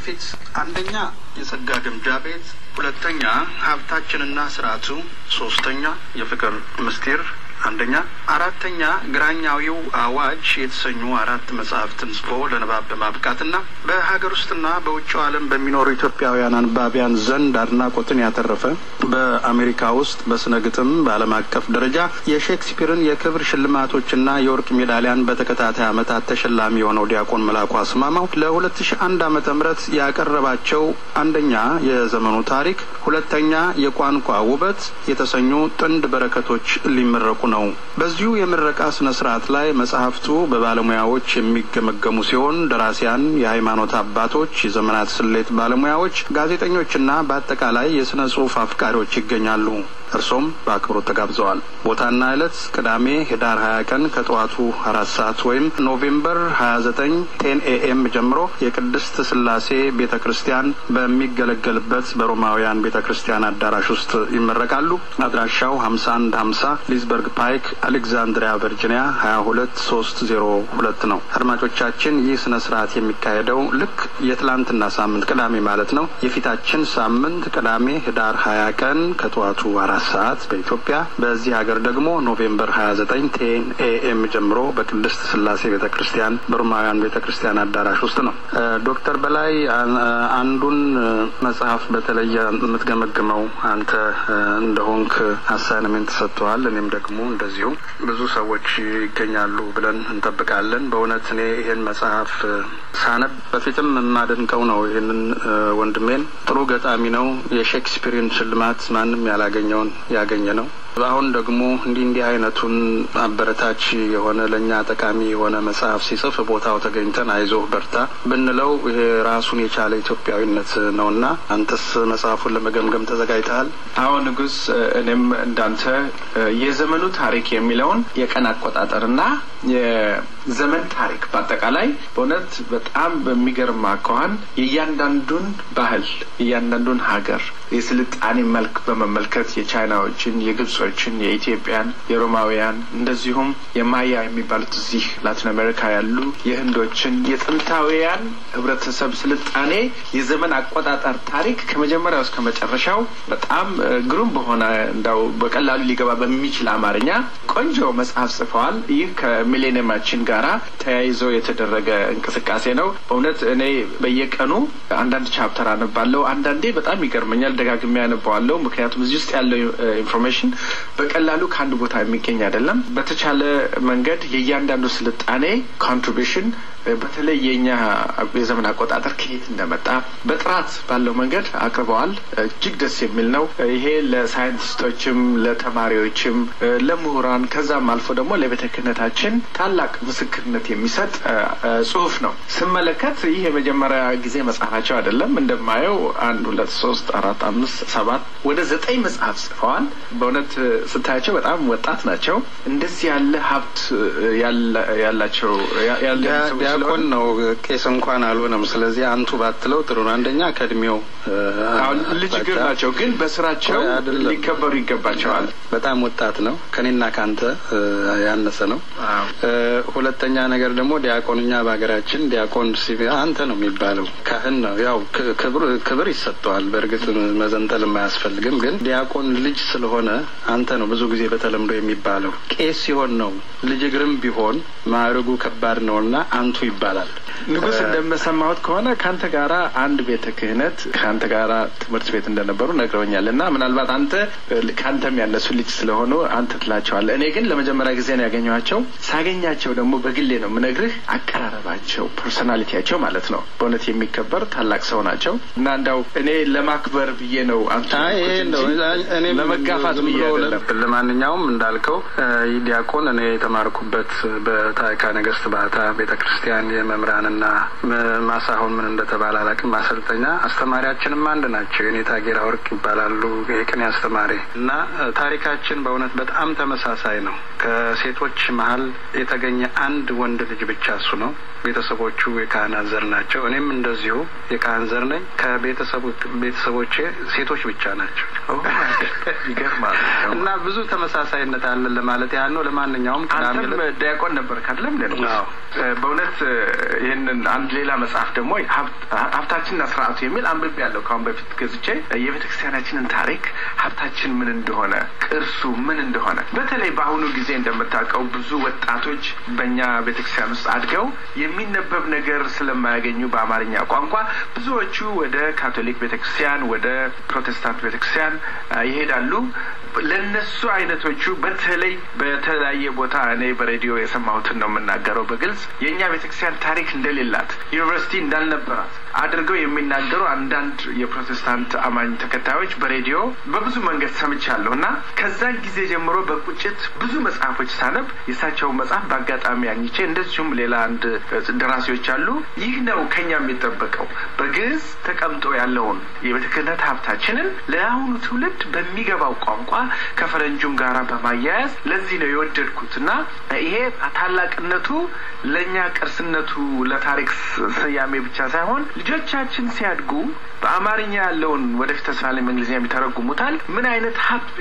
በፊት አንደኛ የጸጋ ግምጃ ቤት፣ ሁለተኛ ሀብታችንና ስርዓቱ፣ ሶስተኛ የፍቅር ምስጢር አንደኛ፣ አራተኛ ግራኛዊው አዋጅ የተሰኙ አራት መጽሐፍትን ጽፎ ለንባብ በማብቃትና በሀገር ውስጥና በውጭው ዓለም በሚኖሩ ኢትዮጵያውያን አንባቢያን ዘንድ አድናቆትን ያተረፈ በአሜሪካ ውስጥ በስነ ግጥም በዓለም አቀፍ ደረጃ የሼክስፒርን የክብር ሽልማቶችና የወርቅ ሜዳሊያን በተከታታይ ዓመታት ተሸላሚ የሆነው ዲያቆን መላኩ አስማማው ለ2001 ዓመተ ምህረት ያቀረባቸው አንደኛ የዘመኑ ታሪክ፣ ሁለተኛ የቋንቋ ውበት የተሰኙ ጥንድ በረከቶች ሊመረቁ ነው። በዚሁ የምረቃ ስነ ስርዓት ላይ መጽሐፍቱ በባለሙያዎች የሚገመገሙ ሲሆን ደራሲያን፣ የሃይማኖት አባቶች፣ የዘመናት ስሌት ባለሙያዎች፣ ጋዜጠኞችና በአጠቃላይ የስነ ጽሑፍ አፍቃሪዎች ይገኛሉ። እርሶም በአክብሮት ተጋብዘዋል። ቦታና ዕለት ቅዳሜ ህዳር 20 ቀን ከጠዋቱ 4 ሰዓት ወይም ኖቬምበር 29 10 AM ጀምሮ የቅድስት ሥላሴ ቤተክርስቲያን በሚገለገልበት በሮማውያን ቤተክርስቲያን አዳራሽ ውስጥ ይመረቃሉ። አድራሻው 5150 ሊዝበርግ ፓይክ አሌክዛንድሪያ ቨርጂኒያ 22302 ነው። አድማጮቻችን ይህ ስነ ስርዓት የሚካሄደው ልክ የትላንትና ሳምንት ቅዳሜ ማለት ነው የፊታችን ሳምንት ቅዳሜ ህዳር 20 ቀን ከጠዋቱ 4 ሰዓት በኢትዮጵያ፣ በዚህ ሀገር ደግሞ ኖቬምበር 29 10 AM ጀምሮ በቅድስት ሥላሴ ቤተክርስቲያን በሮማውያን ቤተክርስቲያን አዳራሽ ውስጥ ነው። ዶክተር በላይ አንዱን መጽሐፍ በተለየ የምትገመግመው አንተ እንደሆንክ አሳይንመንት ሰጥቷል። እኔም ደግሞ እንደዚሁ ብዙ ሰዎች ይገኛሉ ብለን እንጠብቃለን። በእውነት እኔ ይሄን መጽሐፍ ሳነብ በፊትም የማደንቀው ነው። ይሄንን ወንድሜን ጥሩ ገጣሚ ነው። የሼክስፒርን ሽልማት ማንም ያላገኘውን ያገኘ ነው። አሁን ደግሞ እንዲህ አይነቱን አበረታች የሆነ ለኛ ጠቃሚ የሆነ መጽሐፍ ሲጽፍ ቦታው ተገኝተን አይዞህ በርታ ብንለው ይሄ ራሱን የቻለ ኢትዮጵያዊነት ነውና አንተስ መጽሐፉን ለመገምገም ተዘጋጅተሃል? አዎ ንጉስ፣ እኔም እንዳንተ የዘመኑ ታሪክ የሚለውን የቀን አቆጣጠርና የዘመን ታሪክ በአጠቃላይ በእውነት በጣም በሚገርም አኳኋን የእያንዳንዱን ባህል የእያንዳንዱን ሀገር የስልጣኔ መልክ በመመልከት የቻይናዎችን፣ የግብጾችን፣ የኢትዮጵያን፣ የሮማውያን እንደዚሁም የማያ የሚባሉት እዚህ ላቲን አሜሪካ ያሉ የህንዶችን የጥንታውያን ህብረተሰብ ስልጣኔ የዘመን አቆጣጠር ታሪክ ከመጀመሪያው እስከ መጨረሻው በጣም ግሩም በሆነ እንዳው በቀላሉ ሊገባ በሚችል አማርኛ ቆንጆ መጽሐፍ ጽፈዋል። ይህ ከሚሌኒየማችን ጋራ ተያይዞ የተደረገ እንቅስቃሴ ነው። በእውነት እኔ በየቀኑ አንዳንድ ቻፕተር አነባለሁ። አንዳንዴ በጣም ይገርመኛል፣ ደጋግሜ አነባዋለሁ። ምክንያቱም እዚህ ውስጥ ያለው ኢንፎርሜሽን በቀላሉ ከአንድ ቦታ የሚገኝ አይደለም። በተቻለ መንገድ የእያንዳንዱ ስልጣኔ ኮንትሪቢዩሽን በተለይ የኛ የዘመን አቆጣጠር ከየት እንደመጣ በጥራት ባለው መንገድ አቅርበዋል። እጅግ ደስ የሚል ነው። ይሄ ለሳይንቲስቶችም ለተማሪዎችም ለምሁራን ከዛም አልፎ ደግሞ ለቤተ ክህነታችን ታላቅ ምስክርነት የሚሰጥ ጽሑፍ ነው። ስመለከት ይሄ የመጀመሪያ ጊዜ መጽሐፋቸው አይደለም። እንደማየው 1 2 3 4 5 7 ወደ 9 መጽሐፍ ጽፈዋል። በእውነት ስታያቸው በጣም ወጣት ናቸው። እንደዚህ ያለ ሀብት ያላቸው ዲያቆን ነው፣ ቄስ እንኳን አልሆነም። ስለዚህ አንቱ ባትለው ጥሩ ነው። አንደኛ ከእድሜው ልጅ ግር ናቸው፣ ግን በስራቸው ሊከበሩ ይገባቸዋል። በጣም ወጣት ነው፣ ከኔና ካንተ ያነሰ ነው። ሁለተኛ ነገር ደግሞ ዲያቆንኛ በአገራችን ዲያቆን አንተ ነው የሚባለው፣ ካህን ነው። ያው ክብር ይሰጠዋል። በእርግጥ መዘንጠል የማያስፈልግም፣ ግን ዲያቆን ልጅ ስለሆነ አንተ ነው ብዙ ጊዜ በተለምዶ የሚባለው። ቄስ ሲሆን ነው ልጅ ግርም ቢሆን ማዕረጉ ከባድ ነውና አንቱ ይባላል። ንጉስ እንደምሰማሁት ከሆነ ካንተ ጋራ አንድ ቤተ ክህነት ካንተ ጋራ ትምህርት ቤት እንደነበሩ ነግረውኛልና ምናልባት አንተ ካንተም ያነሱ ልጅ ስለሆኑ አንተ ትላቸዋለህ። እኔ ግን ለመጀመሪያ ጊዜ ነው ያገኘኋቸው። ሳገኛቸው ደግሞ በግሌ ነው ምነግርህ አቀራረባቸው፣ ፐርሶናሊቲያቸው ማለት ነው በእውነት የሚከበር ታላቅ ሰው ናቸው እና እንዳው እኔ ለማክበር ብዬ ነው አንተ እኔ ለመጋፋት ብዬ አይደለም። ለማንኛውም እንዳልከው ዲያቆን እኔ የተማርኩበት በታሪካ ነገስት ባታ ቤተክርስቲያን የመምራንና ማሳሁን ምን እንደተባለ አላውቅም ማሰልጠኛ አስተማሪያችንም አንድ ናቸው። የኔታ ጌራ ወርቅ ይባላሉ። የቅኔ አስተማሪ እና ታሪካችን በእውነት በጣም ተመሳሳይ ነው። ከሴቶች መሃል የተገኘ አንድ ወንድ ልጅ ብቻ እሱ ነው። ቤተሰቦቹ የካህናት ዘር ናቸው። እኔም እንደዚሁ የካህን ዘር ነኝ። ከቤተሰቦቼ ሴቶች ብቻ ናቸው። ይገርማል። እና ብዙ ተመሳሳይነት አለ ለማለት ያህል ነው። ለማንኛውም አንተም ዲያቆን ነበር ካለም ለምን በእውነት ይሄንን አንድ ሌላ መጽሐፍ ደግሞ ሀብታችንና ስርዓቱ የሚል አንብቤ ያለው ካሁን በፊት ገዝቼ የቤተክርስቲያናችንን ታሪክ ሀብታችን ምን እንደሆነ ቅርሱ ምን እንደሆነ በተለይ በአሁኑ ጊዜ እንደምታውቀው ብዙ ወጣቶች በእኛ ቤተክርስቲያን ውስጥ አድገው የሚነበብ ነገር ስለማያገኙ በአማርኛ ቋንቋ ብዙዎቹ ወደ ካቶሊክ ቤተክርስቲያን ወደ ፕሮቴስታንት ቤተክርስቲያን ይሄዳሉ። ለነሱ አይነቶቹ በተለይ በተለያየ ቦታ እኔ በሬዲዮ የሰማሁትን ነው የምናገረው በግልጽ የኛ ቤተክርስቲያን ታሪክ እንደሌላት ዩኒቨርሲቲ እንዳልነበራት አድርገው የሚናገሩ አንዳንድ የፕሮቴስታንት አማኝ ተከታዮች በሬዲዮ በብዙ መንገድ ሰምቻለሁና ከዛ ጊዜ ጀምሮ በቁጭት ብዙ መጽሐፎች ሳነብ የሳቸው መጽሐፍ በአጋጣሚ አግኝቼ እንደዚሁም ሌላ አንድ ደራሲዎች አሉ ይህ ነው ከኛ የሚጠበቀው በግዕዝ ተቀምጦ ያለውን የቤተክህነት ሀብታችንን ለአሁኑ ትውልድ በሚገባው ቋንቋ ከፈረንጁም ጋራ በማያያዝ ለዚህ ነው የወደድኩትና ይሄ ታላቅነቱ ለኛ ቅርስነቱ ለታሪክ ስያሜ ብቻ ሳይሆን ልጆቻችን ሲያድጉ በአማርኛ ያለውን ወደፊት ተሳለ እንግሊዝኛ የሚተረጉሙታል ምን አይነት ሀብት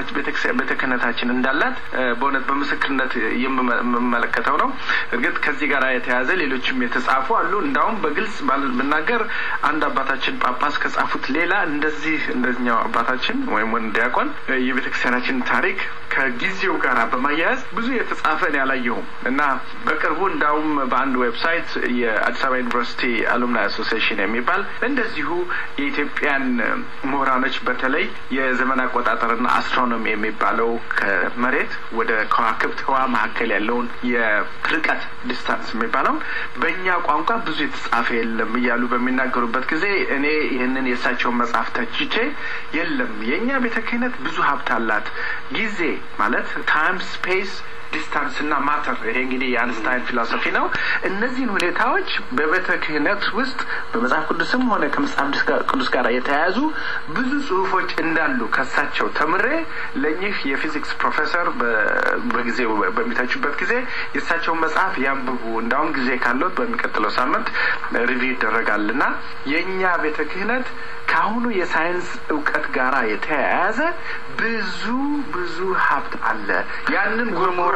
ቤተክህነታችን እንዳላት በእውነት በምስክርነት የምመለከተው ነው። እርግጥ ከዚህ ጋር የተያዘ ሌሎችም የተጻፉ አሉ። እንዳውም በግልጽ ባልናገር አንድ አባታችን ጳጳስ ከጻፉት ሌላ እንደዚህኛው አባታችን ወይም ዲያቆን የቤተክርስቲያናችን ታሪክ ከጊዜው ጋር በማያያዝ ብዙ የተጻፈን ያላየሁም እና በቅርቡ እንዳውም በአንድ ዌብሳይት የአዲስ አበባ ዩኒቨርሲቲ አሉምናይ አሶሲዬሽን የሚባል እንደዚሁ የኢትዮጵያን ምሁራኖች በተለይ የዘመን አቆጣጠርና አስትሮኖሚ የሚባለው ከመሬት ወደ ከዋክብት ህዋ መካከል ያለውን የርቀት ዲስታንስ የሚባለው በእኛ ቋንቋ ብዙ የተጻፈ የለም እያሉ በሚናገሩበት ጊዜ እኔ ይህንን የእሳቸውን መጽሐፍ ተችቼ የለም የኛ ቤተክህነት ብዙ ሀብት አላት ጊዜ ማለት ታይም ስፔስ ዲስታንስ እና ማተር ይሄ እንግዲህ የአንስታይን ፊሎሶፊ ነው። እነዚህን ሁኔታዎች በቤተክህነት ውስጥ በመጽሐፍ ቅዱስም ሆነ ከመጽሐፍ ቅዱስ ጋር የተያያዙ ብዙ ጽሁፎች እንዳሉ ከሳቸው ተምሬ ለኚህ የፊዚክስ ፕሮፌሰር በጊዜው በሚታችበት ጊዜ የሳቸው መጽሐፍ ያንብቡ እንዳውም ጊዜ ካለው በሚቀጥለው ሳምንት ሪቪው ይደረጋልና የኛ ቤተክህነት ካሁኑ የሳይንስ ዕውቀት ጋራ የተያያዘ ብዙ ሀብት አለ። ያንን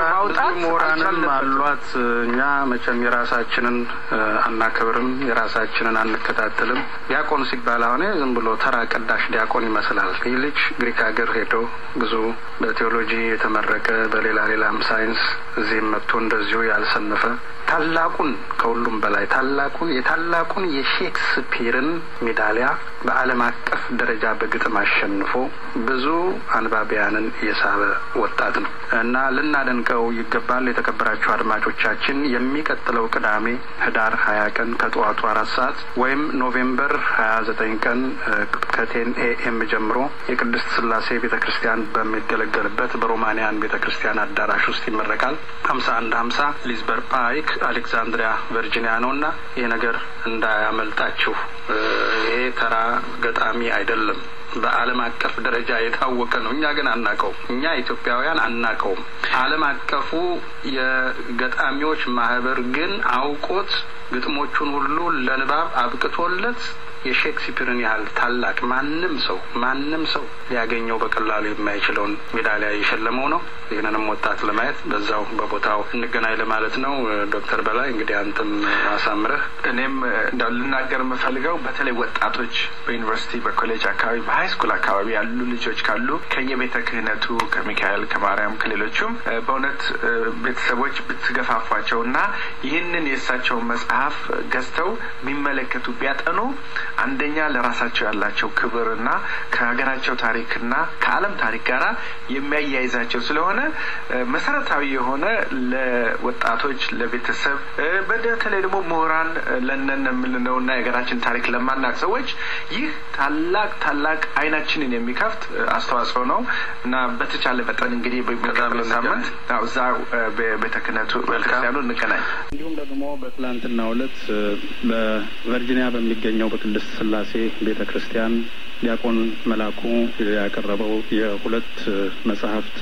ሞራንን አሏት። እኛ መቼም የራሳችንን አናከብርም የራሳችንን አንከታተልም። ዲያቆን ሲባል አሁን ዝም ብሎ ተራ ቀዳሽ ዲያቆን ይመስላል። ልጅ ግሪክ ሀገር ሄዶ ብዙ በቴዎሎጂ የተመረቀ በሌላም ሳይንስ እዚህ መጥቶ እንደዚሁ ያልሰነፈ ታላቁን ከሁሉም በላይ ታላቁን የሼክስፒርን ሜዳሊያ በዓለም አቀፍ ደረጃ በግጥም አሸንፎ ብዙ አንባቢያንን የሳበ ወጣት ነው እና ልናደንቀው ይገባል። የተከበራችሁ አድማጮቻችን የሚቀጥለው ቅዳሜ ህዳር 20 ቀን ከጠዋቱ 4 ሰዓት ወይም ኖቬምበር 29 ቀን ከ10 AM ጀምሮ የቅድስት ሥላሴ ቤተክርስቲያን በሚገለገልበት በሮማኒያን ቤተክርስቲያን አዳራሽ ውስጥ ይመረቃል። 5150 ሊዝበር ፓይክ አሌክሳንድሪያ ቨርጂኒያ ነውና ይሄ ነገር እንዳያመልጣችሁ። ይሄ ተራ ገጣሚ አይደለም በዓለም አቀፍ ደረጃ የታወቀ ነው። እኛ ግን አናቀው እኛ ኢትዮጵያውያን አናቀው ዓለም አቀፉ የገጣሚዎች ማህበር ግን አውቆት ግጥሞቹን ሁሉ ለንባብ አብቅቶለት የሼክስፒርን ያህል ታላቅ ማንንም ሰው ሊያገኘው በቀላሉ የማይችለውን ሜዳሊያ የሸለመው ነው። ይሄንንም ወጣት ለማየት በዛው በቦታው እንገናኝ ለማለት ነው። ዶክተር በላይ እንግዲህ አንተም አሳምረህ እኔም እንዳልናገር መፈልገው በተለይ ወጣቶች በዩኒቨርሲቲ በኮሌጅ አካባቢ በሃይስኩል አካባቢ ያሉ ልጆች ካሉ ከየቤተ ክህነቱ ከሚካኤል ከማርያም ከሌሎችም በእውነት ቤተሰቦች ብትገፋፏቸውና ይህንን የእሳቸው መጽሐፍ ገዝተው ቢመለከቱ ቢያጠኑ አንደኛ ለራሳቸው ያላቸው ክብርና ከሀገራቸው ታሪክና ከዓለም ታሪክ ጋር የሚያያይዛቸው ስለሆነ መሰረታዊ የሆነ ለወጣቶች ለቤተሰብ በተለይ ደግሞ ምሁራን ለነን ምንነውና የሀገራችን ታሪክ ለማናቅ ሰዎች ይህ ታላቅ አይናችንን የሚከፍት አስተዋጽኦ ነው እና በተቻለ መጠን እንግዲህ በሚቀጥለው ሳምንት እዛው በቤተክህነቱ በክርስቲያኑ እንገናኝ። እንዲሁም ደግሞ በትላንትናው ዕለት በቨርጂኒያ በሚገኘው በቅድስት ስላሴ ቤተክርስቲያን ዲያቆን መላኩ ያቀረበው የሁለት መጽሐፍት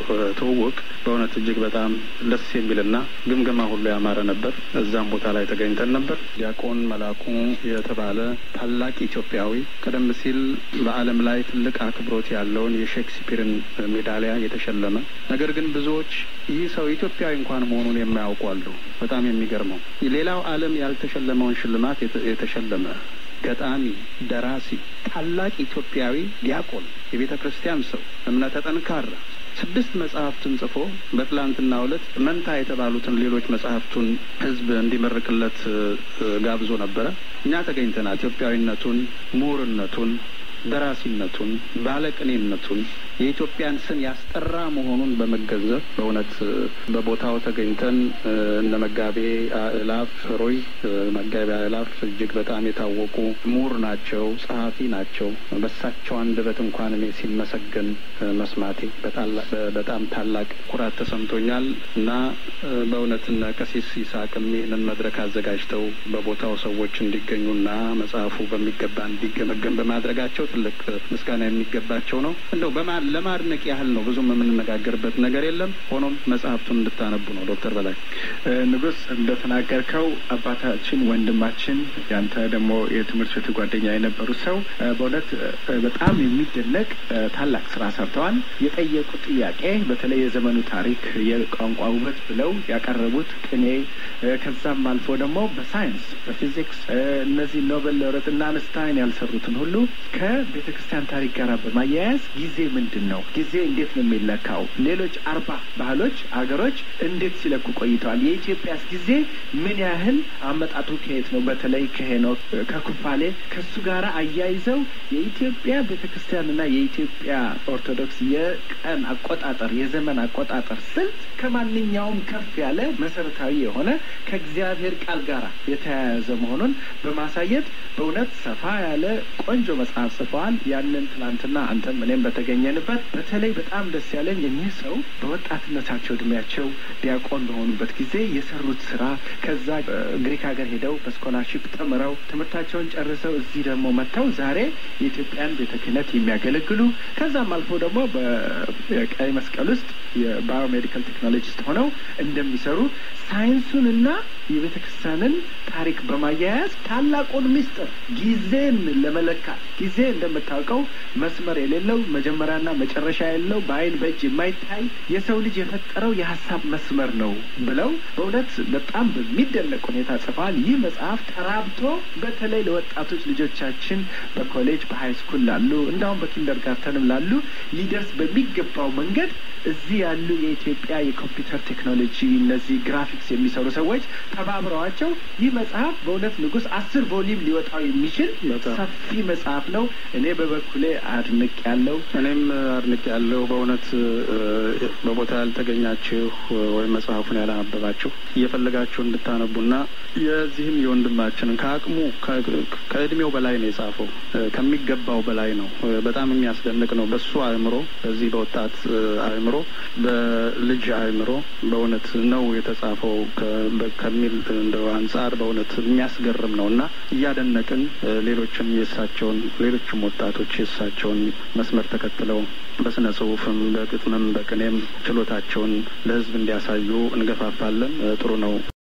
ትውውቅ በእውነት እጅግ በጣም ደስ የሚልና ግምገማ ሁሉ ያማረ ነበር። እዛም ቦታ ላይ ተገኝተን ነበር። ዲያቆን መላኩ የተባለ ታላቅ ኢትዮጵያዊ ቀደም ሲል በዓለም ላይ ትልቅ አክብሮት ያለውን የሼክስፒርን ሜዳሊያ የተሸለመ ነገር ግን ብዙዎች ይህ ሰው ኢትዮጵያዊ እንኳን መሆኑን የማያውቁ አሉ። በጣም የሚገርመው ሌላው ዓለም ያልተሸለመውን ሽልማት የተሸለመ ገጣሚ፣ ደራሲ፣ ታላቅ ኢትዮጵያዊ ዲያቆን፣ የቤተ ክርስቲያን ሰው፣ እምነተ ጠንካራ 6 መጽሐፍትን ጽፎ በትላንትናው ዕለት መንታ የተባሉትን ሌሎች መጽሐፍቱን ሕዝብ እንዲመርቅለት ጋብዞ ነበረ። እኛ ተገኝተናል። ኢትዮጵያዊነቱን፣ ምሁርነቱን፣ ደራሲነቱን፣ ባለቅኔነቱን የኢትዮጵያን ስም ያስጠራ መሆኑን በመገንዘብ በእውነት በቦታው ተገኝተን እነ መጋቤ አእላፍ ሮይ መጋቤ አእላፍ እጅግ በጣም የታወቁ ምሁር ናቸው፣ ጸሐፊ ናቸው። በሳቸው አንደበት እንኳን እኔ ሲመሰገን መስማቴ በጣም ታላቅ ኩራት ተሰምቶኛል እና በእውነት እነ ቀሲስ ይስሐቅም ይህንን መድረክ አዘጋጅተው በቦታው ሰዎች እንዲገኙና መጽሐፉ በሚገባ እንዲገመገም በማድረጋቸው ትልቅ ምስጋና የሚገባቸው ነው። እንደው ለማድነቅ ያህል ነው። ብዙም የምንነጋገርበት ነገር የለም። ሆኖም መጽሐፍቱን እንድታነቡ ነው። ዶክተር በላይ ንጉስ እንደተናገርከው አባታችን ወንድማችን ያንተ ደግሞ የትምህርት ቤት ጓደኛ የነበሩ ሰው በእውነት በጣም የሚደነቅ ታላቅ ስራ ሰርተዋል። የጠየቁት ጥያቄ በተለይ የዘመኑ ታሪክ የቋንቋ ውበት ብለው ያቀረቡት ቅኔ ከዛም አልፎ ደግሞ በሳይንስ በፊዚክስ እነዚህ ኖቤል ሎሬት እና አንስታይን ያልሰሩትን ሁሉ ከቤተክርስቲያን ታሪክ ጋር በማያያዝ ጊዜ ምንድነው? ጊዜ እንዴት ነው የሚለካው? ሌሎች 40 ባህሎች አገሮች እንዴት ሲለኩ ቆይተዋል? የኢትዮጵያስ ጊዜ ምን ያህል አመጣጡ ከየት ነው? በተለይ ከሄኖክ ከኩፋሌ ከሱ ጋር አያይዘው የኢትዮጵያ ቤተክርስቲያንና የኢትዮጵያ ኦርቶዶክስ የቀን አቆጣጠር የዘመን አቆጣጠር ስልት ከማንኛውም ከፍ ያለ መሰረታዊ የሆነ ከእግዚአብሔር ቃል ጋር የተያያዘ መሆኑን በማሳየት በእውነት ሰፋ ያለ ቆንጆ መጽሐፍ ጽፈዋል። ያንን ትናንትና አንተም እኔም በተገኘንበት በተለይ በጣም ደስ ያለኝ እኚህ ሰው በወጣትነታቸው እድሜያቸው ዲያቆን በሆኑበት ጊዜ የሰሩት ስራ ከዛ ግሪክ ሀገር ሄደው በስኮላርሺፕ ተምረው ትምህርታቸውን ጨርሰው እዚህ ደግሞ መጥተው ዛሬ የኢትዮጵያን ቤተ ክህነት የሚያገለግሉ ከዛም አልፎ ደግሞ በቀይ መስቀል ውስጥ የባዮሜዲካል ቴክኖሎጂስት ሆነው እንደሚሰሩ ሳይንሱንና የቤተ ክርስቲያንን ታሪክ በማያያዝ ታላቁን ምስጢር ጊዜን ለመለካት ጊዜ እንደምታውቀው መስመር የሌለው መጀመሪያና መጨረሻ የሌለው በአይን በእጅ የማይታይ የሰው ልጅ የፈጠረው የሀሳብ መስመር ነው ብለው በእውነት በጣም በሚደነቅ ሁኔታ ጽፈዋል። ይህ መጽሐፍ ተራብቶ በተለይ ለወጣቶች ልጆቻችን በኮሌጅ በሃይ ስኩል ላሉ እንዳውም በኪንደርጋርተንም ላሉ ሊደርስ በሚገባው መንገድ እዚህ ያሉ የኢትዮጵያ የኮምፒውተር ቴክኖሎጂ እነዚህ ግራፊክስ የሚሰሩ ሰዎች ተባብረዋቸው ይህ መጽሐፍ በእውነት ንጉስ 10 ቮሊዩም ሊወጣው የሚችል ሰፊ መጽሐፍ ነው። እኔ በበኩሌ አድንቅ ያለው በእውነት በቦታ ያልተገኛችሁ ወይም መጽሐፉን ያላነበባችሁ እየፈለጋችሁ እንድታነቡና የዚህም የወንድማችንን ከአቅሙ ከእድሜው በላይ ነው የጻፈው፣ ከሚገባው በላይ ነው። በጣም የሚያስደንቅ ነው። በሱ አእምሮ በዚህ በወጣት አእምሮ በልጅ አእምሮ በእውነት ነው የተጻፈው ከሚል እንደው አንጻር በእውነት የሚያስገርም ነውና እያደነቅን ሌሎችም ወጣቶች የእሳቸውን መስመር ተከትለው በስነ ጽሁፍም በግጥምም በቅኔም ችሎታቸውን ለሕዝብ እንዲያሳዩ እንገፋፋለን። ጥሩ ነው።